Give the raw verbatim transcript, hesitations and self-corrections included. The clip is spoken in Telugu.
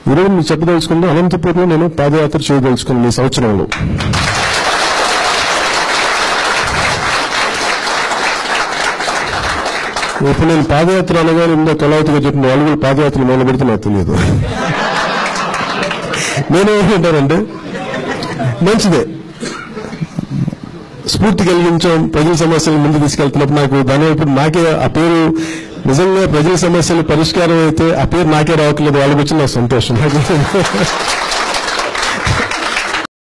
ఈరోజు మీకు చెప్పదలుచుకుంటే అనంతపూర్లో నేను పాదయాత్ర చేయదలుచుకున్నాను ఈ సంవత్సరంలో. ఇప్పుడు నేను పాదయాత్ర అనగానే ఇందో తొలవతిగా చెప్పిన వాళ్ళు కూడా పాదయాత్ర మొదలు పెడితే నాకు తెలియదు. నేనేమంటానంటే మంచిదే, స్ఫూర్తి కలిగించాం, ప్రజల సమస్యలు ముందు తీసుకెళ్తున్నప్పుడు నాకు దాని ఇప్పుడు నాకే ఆ పేరు నిజంగా ప్రజల సమస్యలు పరిష్కారం అయితే ఆ పేరు నాకే రావట్లేదు, వాళ్ళకి వచ్చి నాకు సంతోషం.